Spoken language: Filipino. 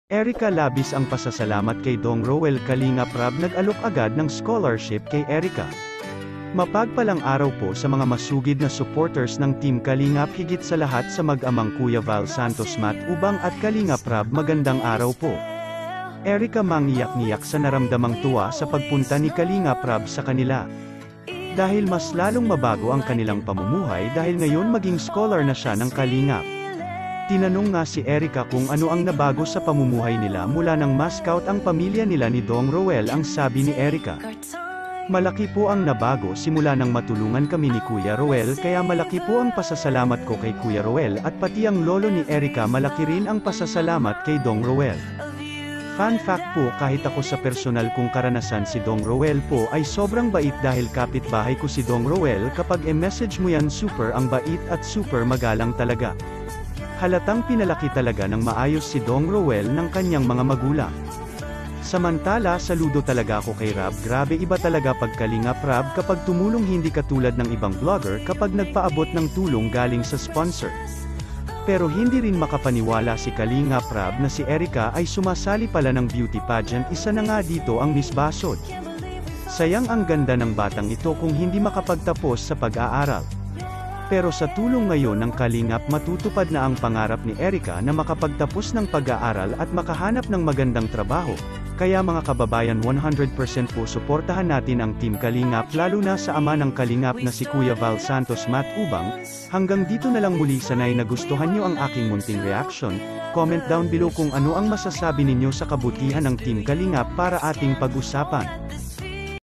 Erica labis ang pasasalamat kay Dong Roel. Kalingap Rab nag-alok agad ng scholarship kay Erica. Mapagpalang araw po sa mga masugid na supporters ng Team Kalingap, higit sa lahat sa mag-amang Kuya Val Santos, Matt Ubang at Kalingap Rab. Magandang araw po. Erica mangiyak-ngiyak sa naramdamang tuwa sa pagpunta ni Kalingap Rab sa kanila. Dahil mas lalong mabago ang kanilang pamumuhay dahil ngayon maging scholar na siya ng Kalingap. Tinanong nga si Erica kung ano ang nabago sa pamumuhay nila mula nang ma-scout ang pamilya nila ni Dong Roel. Ang sabi ni Erica, "Malaki po ang nabago simula nang matulungan kami ni Kuya Roel, kaya malaki po ang pasasalamat ko kay Kuya Roel at pati ang lolo ni Erica, malaki rin ang pasasalamat kay Dong Roel." Fun fact po, kahit ako sa personal kong karanasan, si Dong Roel po ay sobrang bait dahil kapitbahay ko si Dong Roel. Kapag e-message mo yan, super ang bait at super magalang talaga. Halatang pinalaki talaga ng maayos si Dong Roel ng kanyang mga magulang. Samantala, saludo talaga ako kay Rab. Grabe, iba talaga pag Kalingap Rab kapag tumulong, hindi katulad ng ibang vlogger kapag nagpaabot ng tulong galing sa sponsor. Pero hindi rin makapaniwala si Kalingap Rab na si Erica ay sumasali pala ng beauty pageant. Isa na nga dito ang Miss Basod. Sayang ang ganda ng batang ito kung hindi makapagtapos sa pag-aaral. Pero sa tulong ngayon ng Kalingap, matutupad na ang pangarap ni Erica na makapagtapos ng pag-aaral at makahanap ng magandang trabaho. Kaya mga kababayan, 100% po suportahan natin ang Team Kalingap, lalo na sa ama ng Kalingap na si Kuya Val Santos, Matt Ubang. Hanggang dito na lang muli. Sanay nagustuhan nyo ang aking munting reaction. Comment down below kung ano ang masasabi ninyo sa kabutihan ng Team Kalingap para ating pag-usapan.